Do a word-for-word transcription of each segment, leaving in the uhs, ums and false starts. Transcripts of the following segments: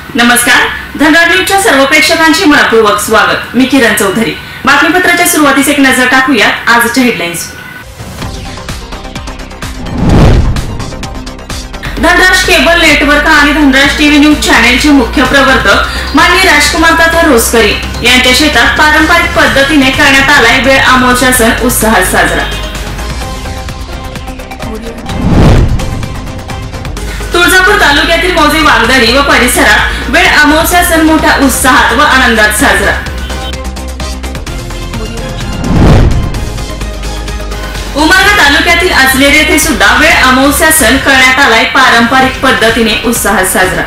नमस्कार, धनराज न्यूजच्या सर्व प्रेक्षकांचे मनपूर्वक स्वागत। मी किरण चौधरी। बातमीपत्राच्या सुरुवातीस एक नजर टाकूयात आजच्या हेडलाईन्स। धनराज केबल नेटवर्क आणि धनराज टीव्ही न्यूज चॅनेलचे मुख्य प्रवर्तक माननीय राजकुमार दादा रोसकरी यांच्या शेतात पारंपरिक पद्धतीने करण्यात आलाय वेळ अमावस्या सण उत्साहात साजरा। तुळजापूर तालुक्यातील मौजे वागदरी व परिसरात वेळ अमावस्या सण मोठ्या उत्साहात व आनंदात साजरा। उमरगा तालुक्यातील आचलेर येथे सुद्धा वेळ अमावस्या सण करण्यात आलाय पारंपरिक पद्धतीने उत्साहात साजरा।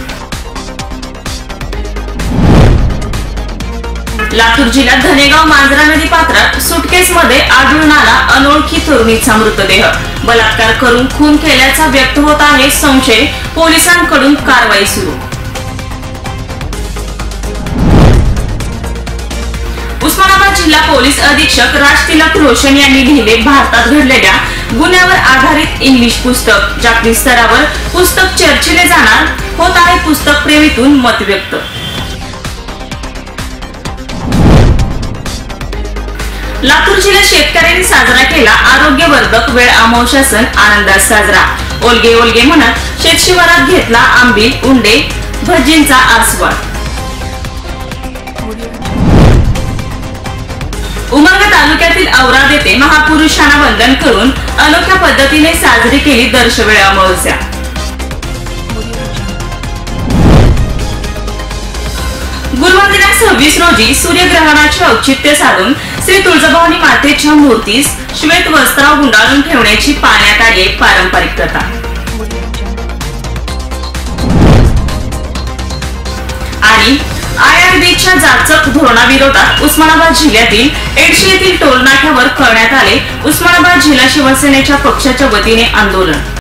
लातूर जिल्ह्यात धनेगाव मांजरा नदी पात्रात सुटकेस मध्ये आढळून आला अनोळखी तरुणीचा मृतदेह। बलात्कार करून खून केल्याचा व्यक्त होत आहे संशय, पोलिसांकडून कारवाई सुरू। उस्मानाबाद जिल्हा पोलीस अधीक्षक राजतिलक रोशन यांनी लिहिले, भारतात घडलेल्या गुन्ह्यावर आधारित इंग्लिश पुस्तक जागतिक स्तरावर पुस्तक चर्चिले जाणार, होत आहे पुस्तक प्रेमीतून मत व्यक्त। लातूर जिल्ह्यात शेतकऱ्यांनी साजरा केला आरोग्यवर्धक वेळ अमावस्या सण आनंदात साजरा। ओलगे ओलगे म्हणत शेतशिवारात घेतला आंबील, उंडे, भजींचा आस्वाद। उमरगा तालुक्यातील औराद येथे महापुरुषांना वंदन करून अनोख्या पद्धतीने साजरी केली दर्शवेळ अमावस्या। गुरुवार दिनांक सव्वीस रोजी सूर्यग्रहणाचे औचित्य साधून श्री तुळजाभवानी मातेच्या मूर्तीस श्वेत वस्त्रावर गुंडाळून ठेवण्याची पाळण्यात आली पारंपरिक प्रथा। आणि आय आर बीच्या जाचक धोरणाविरोधात उस्मानाबाद जिल्ह्यातील एडशी येथील टोल नाक्यावर करण्यात आले उस्मानाबाद जिल्हा शिवसेनेच्या पक्षाच्या वतीने आंदोलन।